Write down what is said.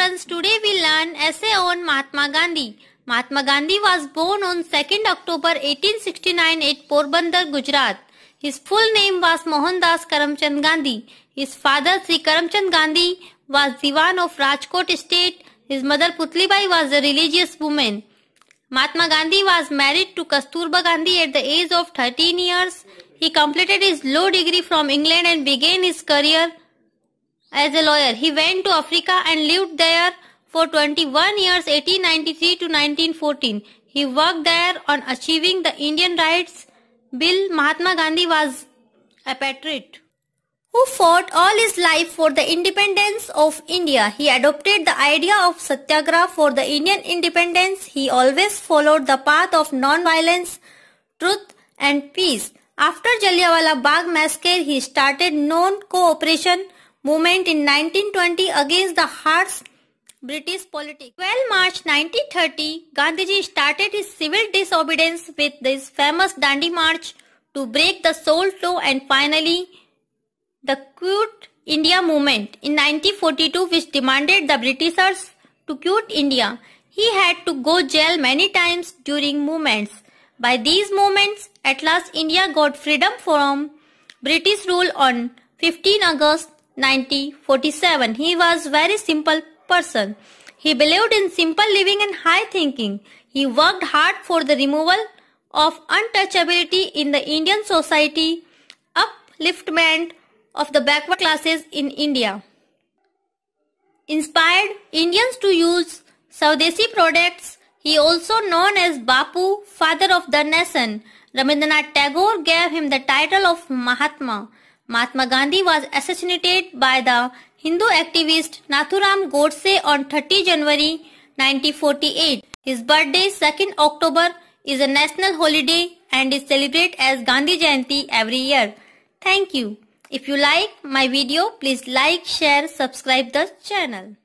students, today we learn essay on Mahatma Gandhi. Mahatma Gandhi was born on 2nd October 1869 at Porbandar, Gujarat. His full name was Mohandas Karamchand Gandhi. His father Sri Karamchand Gandhi was Diwan of Rajkot estate. His mother Putlibai was a religious woman. Mahatma Gandhi was married to Kasturba Gandhi at the age of 13 years. He completed his law degree from England and began his career as a lawyer. He went to Africa and lived there for 21 years, 1893 to 1914. He worked there on achieving the Indian Rights Bill. Mahatma Gandhi was a patriot who fought all his life for the independence of India. He adopted the idea of Satyagraha for the Indian independence. He always followed the path of non-violence, truth and peace. After Jallianwala Bagh massacre, he started non-cooperation movement in 1920 against the harsh British politics. 12 March 1930, Gandhiji started his civil disobedience with this famous Dandi March to break the Salt Law and finally the Quit India movement in 1942, which demanded the Britishers to quit India. He had to go jail many times during movements. By these movements, at last India got freedom from British rule on 15 August 1947. He was a very simple person. He believed in simple living and high thinking. He worked hard for the removal of untouchability in the Indian society, upliftment of the backward classes in India. Inspired Indians to use Swadeshi products. He also known as Bapu, father of the nation. Rabindranath Tagore gave him the title of Mahatma. Mahatma Gandhi was assassinated by the Hindu activist Nathuram Godse on 30 January 1948. His birthday, 2nd October, is a national holiday and is celebrated as Gandhi Jayanti every year. Thank you. If you like my video, please like, share, subscribe the channel.